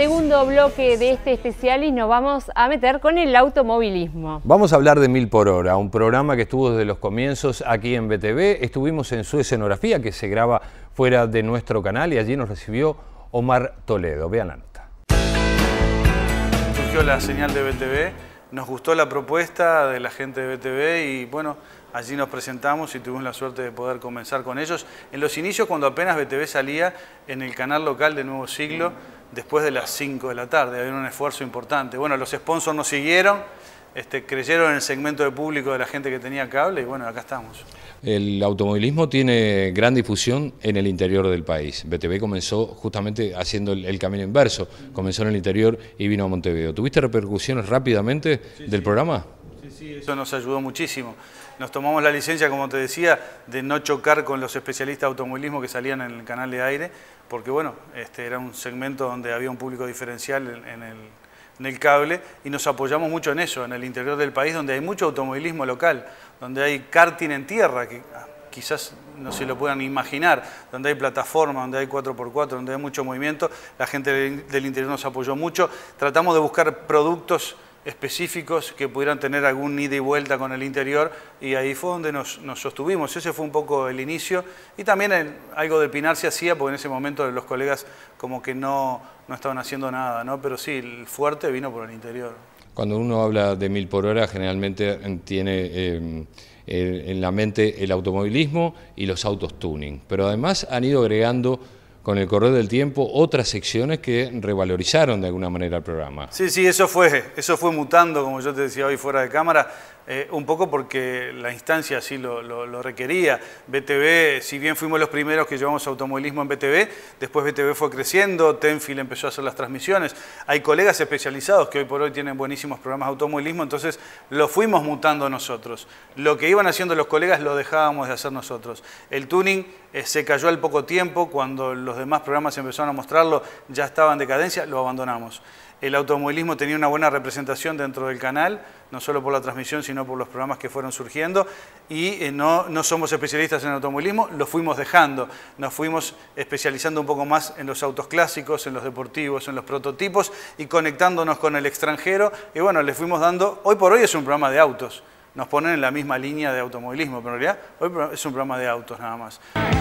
segundo bloque de este especial y nos vamos a meter con el automovilismo. Vamos a hablar de 1000 por hora, un programa que estuvo desde los comienzos aquí en BTV. Estuvimos en su escenografía que se graba fuera de nuestro canal y allí nos recibió Omar Toledo. Vean la nota. Surgió la señal de BTV, nos gustó la propuesta de la gente de BTV y bueno, allí nos presentamos y tuvimos la suerte de poder comenzar con ellos. En los inicios, cuando apenas BTV salía en el canal local de Nuevo Siglo, después de las 5 de la tarde, había un esfuerzo importante. Bueno, los sponsors nos siguieron, creyeron en el segmento de público de la gente que tenía cable y bueno, acá estamos. El automovilismo tiene gran difusión en el interior del país. BTV comenzó justamente haciendo el camino inverso, comenzó en el interior y vino a Montevideo. ¿Tuviste repercusiones rápidamente del programa? Sí, eso nos ayudó muchísimo. Nos tomamos la licencia, como te decía, de no chocar con los especialistas de automovilismo que salían en el canal de aire, porque bueno, era un segmento donde había un público diferencial en el cable y nos apoyamos mucho en eso, en el interior del país, donde hay mucho automovilismo local, donde hay karting en tierra, que quizás no se lo puedan imaginar, donde hay plataforma, donde hay 4x4, donde hay mucho movimiento. La gente del interior nos apoyó mucho. Tratamos de buscar productos específicos que pudieran tener algún ida y vuelta con el interior y ahí fue donde nos sostuvimos. Ese fue un poco el inicio y también algo de Pinar se hacía porque en ese momento los colegas como que no estaban haciendo nada, ¿no? Pero sí, el fuerte vino por el interior. Cuando uno habla de 1000 por hora generalmente tiene en la mente el automovilismo y los autos tuning, pero además han ido agregando con el correr del tiempo otras secciones que revalorizaron de alguna manera el programa. Sí, eso fue mutando, como yo te decía hoy fuera de cámara, un poco porque la instancia así lo requería. BTV, si bien fuimos los primeros que llevamos automovilismo en BTV, después BTV fue creciendo, Tenfield empezó a hacer las transmisiones. Hay colegas especializados que hoy por hoy tienen buenísimos programas de automovilismo, entonces lo fuimos mutando nosotros. Lo que iban haciendo los colegas lo dejábamos de hacer nosotros. El tuning se cayó al poco tiempo, cuando los demás programas empezaron a mostrarlo, ya estaba en decadencia, lo abandonamos. El automovilismo tenía una buena representación dentro del canal, no solo por la transmisión, sino por los programas que fueron surgiendo, y no somos especialistas en automovilismo, lo fuimos dejando, nos fuimos especializando un poco más en los autos clásicos, en los deportivos, en los prototipos, y conectándonos con el extranjero, y bueno, le fuimos dando, hoy por hoy es un programa de autos, nos ponen en la misma línea de automovilismo, pero en realidad hoy es un programa de autos nada más.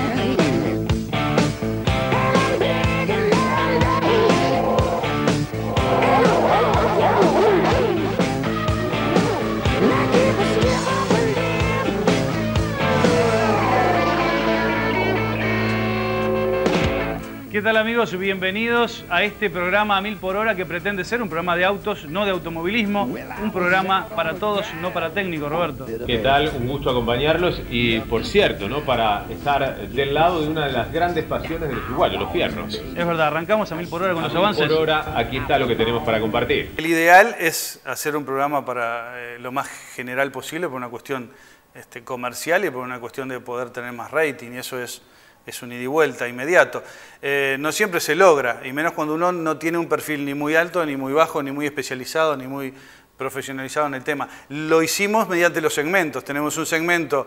¿Qué tal amigos? Bienvenidos a este programa a 1000 por hora que pretende ser un programa de autos, no de automovilismo, un programa para todos, no para técnicos, Roberto. ¿Qué tal? Un gusto acompañarlos y por cierto, ¿no? Para estar del lado de una de las grandes pasiones de los uruguayos, los fierros. Es verdad, arrancamos a 1000 por hora con los avances. 1000 por hora, aquí está lo que tenemos para compartir. El ideal es hacer un programa para lo más general posible por una cuestión comercial y por una cuestión de poder tener más rating y eso es un ida y vuelta inmediato. No siempre se logra, y menos cuando uno no tiene un perfil ni muy alto, ni muy bajo, ni muy especializado, ni muy profesionalizado en el tema. Lo hicimos mediante los segmentos. Tenemos un segmento,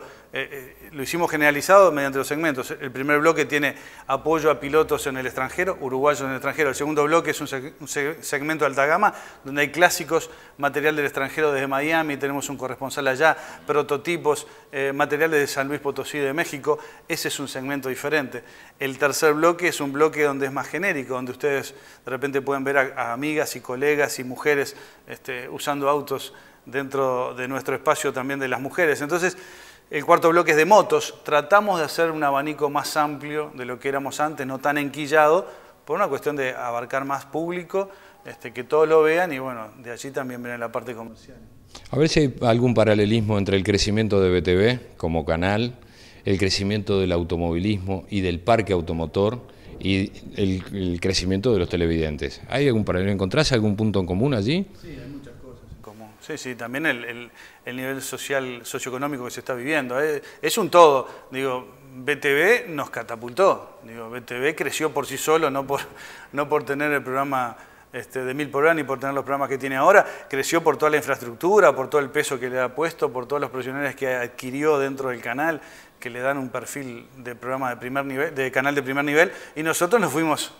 lo hicimos generalizado mediante los segmentos. El primer bloque tiene apoyo a pilotos en el extranjero, uruguayos en el extranjero. El segundo bloque es un segmento de alta gama, donde hay clásicos, material del extranjero desde Miami, tenemos un corresponsal allá, prototipos, materiales de San Luis Potosí de México. Ese es un segmento diferente. El tercer bloque es un bloque donde es más genérico, donde ustedes de repente pueden ver a amigas y colegas y mujeres usando autos dentro de nuestro espacio también de las mujeres. Entonces, el cuarto bloque es de motos. Tratamos de hacer un abanico más amplio de lo que éramos antes, no tan enquillado, por una cuestión de abarcar más público, que todos lo vean y bueno, de allí también viene la parte comercial. A ver si hay algún paralelismo entre el crecimiento de BTV como canal, el crecimiento del automovilismo y del parque automotor y el crecimiento de los televidentes. ¿Hay algún paralelo? ¿Encontrás algún punto en común allí? Sí, hay muchas cosas en común. Sí, también el nivel socioeconómico que se está viviendo. Es un todo. Digo, BTV nos catapultó. Digo, BTV creció por sí solo, no por tener el programa de 1000 por hora ni por tener los programas que tiene ahora. Creció por toda la infraestructura, por todo el peso que le ha puesto, por todos los profesionales que adquirió dentro del canal, que le dan un perfil de programa de primer nivel, de canal de primer nivel, y nosotros nos fuimos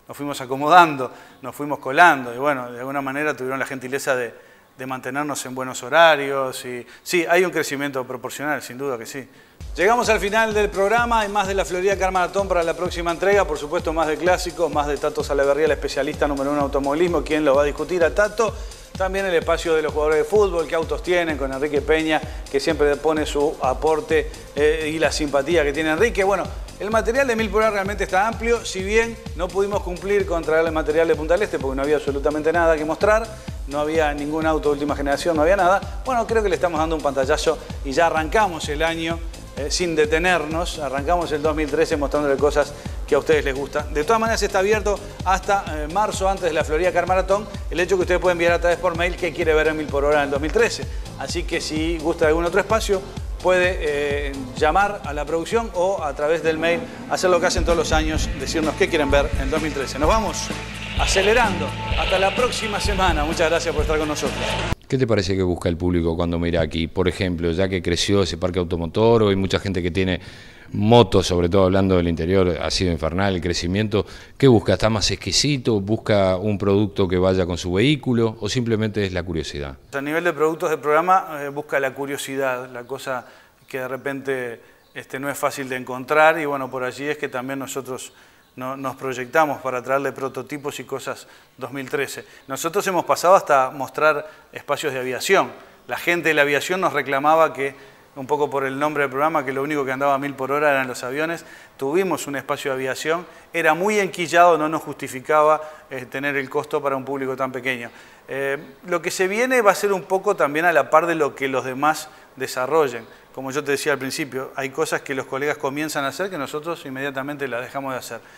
nos fuimos acomodando, nos fuimos colando y bueno, de alguna manera tuvieron la gentileza de mantenernos en buenos horarios y sí, hay un crecimiento proporcional, sin duda que sí. Llegamos al final del programa, hay más de la Florida Car Marathon para la próxima entrega, por supuesto más de clásicos, más de Tato Salaverría, el especialista número 1 en automovilismo, quien lo va a discutir a Tato. También el espacio de los jugadores de fútbol, qué autos tienen, con Enrique Peña, que siempre pone su aporte y la simpatía que tiene Enrique. Bueno, el material de 1000 por hora realmente está amplio, si bien no pudimos cumplir con traerle material de Punta del Este porque no había absolutamente nada que mostrar, no había ningún auto de última generación, no había nada. Bueno, creo que le estamos dando un pantallazo y ya arrancamos el año sin detenernos, arrancamos el 2013 mostrándole cosas que a ustedes les gustan. De todas maneras está abierto hasta marzo, antes de la Florida Car Marathon, el hecho que ustedes pueden enviar a través por mail qué quiere ver en 1000 por hora en el 2013. Así que si gusta de algún otro espacio, puede llamar a la producción o a través del mail hacer lo que hacen todos los años, decirnos qué quieren ver en 2013. Nos vamos acelerando. Hasta la próxima semana. Muchas gracias por estar con nosotros. ¿Qué te parece que busca el público cuando mira aquí? Por ejemplo, ya que creció ese parque automotor, o hay mucha gente que tiene motos, sobre todo hablando del interior, ha sido infernal el crecimiento. ¿Qué busca? ¿Está más exquisito? ¿Busca un producto que vaya con su vehículo? ¿O simplemente es la curiosidad? A nivel de productos del programa, busca la curiosidad, la cosa que de repente no es fácil de encontrar y bueno, por allí es que también nosotros nos proyectamos para traerle prototipos y cosas 2013. Nosotros hemos pasado hasta mostrar espacios de aviación. La gente de la aviación nos reclamaba que, un poco por el nombre del programa, que lo único que andaba a 1000 por hora eran los aviones. Tuvimos un espacio de aviación, era muy enquillado, no nos justificaba tener el costo para un público tan pequeño. Lo que se viene va a ser un poco también a la par de lo que los demás desarrollen. Como yo te decía al principio, hay cosas que los colegas comienzan a hacer que nosotros inmediatamente las dejamos de hacer.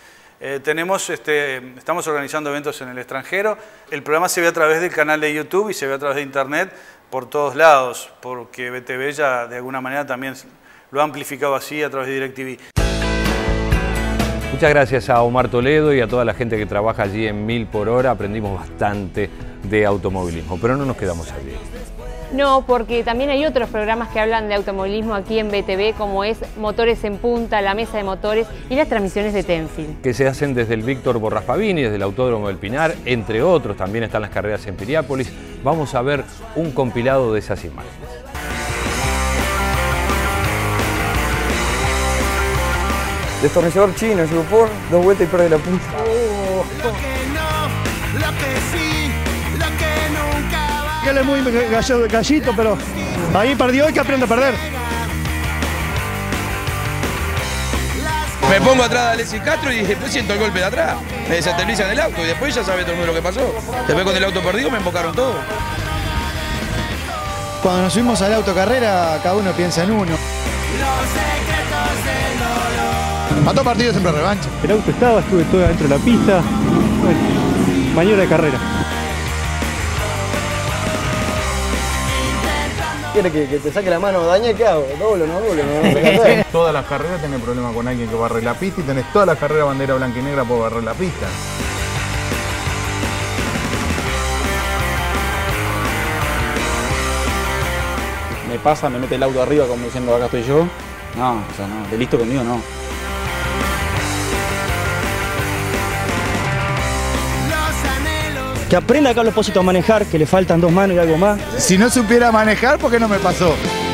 Estamos organizando eventos en el extranjero. El programa se ve a través del canal de YouTube y se ve a través de Internet por todos lados, porque BTV ya de alguna manera también lo ha amplificado así a través de DirecTV. Muchas gracias a Omar Toledo y a toda la gente que trabaja allí en 1000 por hora. Aprendimos bastante de automovilismo, pero no nos quedamos allí. No, porque también hay otros programas que hablan de automovilismo aquí en BTV, como es Motores en Punta, La Mesa de Motores y las transmisiones de Tenfield. Que se hacen desde el Víctor Borrafavini, desde el Autódromo del Pinar, entre otros. También están las carreras en Piriápolis. Vamos a ver un compilado de esas imágenes. Destornillador chino, Yupor, 2 vueltas y pierde la punta. Él es muy gallito, pero ahí perdió y que aprende a perder. Me pongo atrás de Alexis Castro y después siento el golpe de atrás. Me desestabilizan el auto y después ya sabe todo el mundo lo que pasó. Después con el auto perdido me embocaron todo. Cuando nos subimos a la autocarrera, cada uno piensa en uno. Mató partido siempre revancha. El auto estuve todo dentro de la pista. Bueno, maniobra de carrera. ¿Quiere que te saque la mano dañé? ¿Qué hago? ¿Doblo, no doblo? No, todas las carreras tenés problemas con alguien que barre la pista y tenés todas las carreras bandera blanca y negra por barrer la pista. Me pasa, me mete el auto arriba como diciendo acá estoy yo. No, o sea, no, de listo conmigo no. Que aprenda Carlos Pósito a manejar, que le faltan 2 manos y algo más. Si no supiera manejar, ¿por qué no me pasó?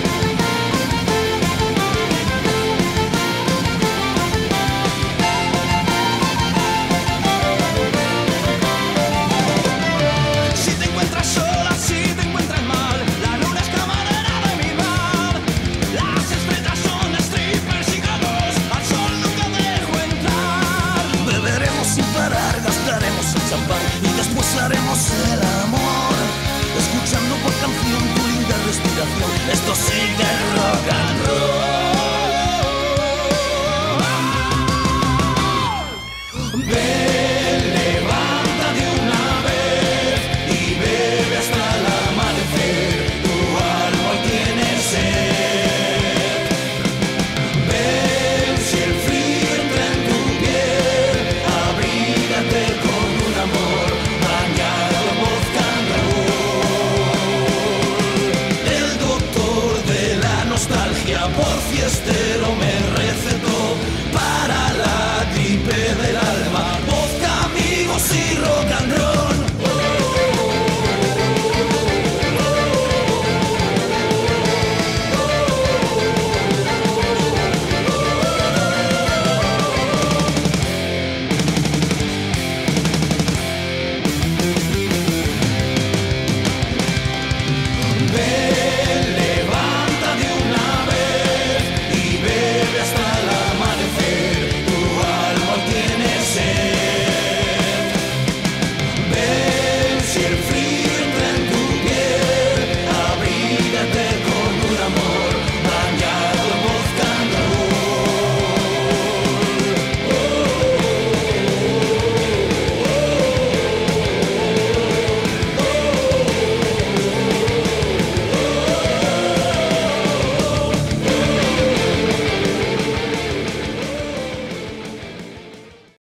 Si te encuentras sola, si te encuentras mal, la luna es camarera de mi mar. Las estrellas son de strippers y gatos, al sol nunca dejo entrar. Beberemos sin parar, gastaremos champán y después haremos el amor, escuchando por canción tu linda respiración. Esto sigue rock and roll. Ven, levanta de una vez y bebe hasta el amanecer. Tu alma hoy tiene sed. Ven, si el frío entra en tu piel, abrígate con un amor bañado en vodka and roll. El doctor de la nostalgia por fiestero me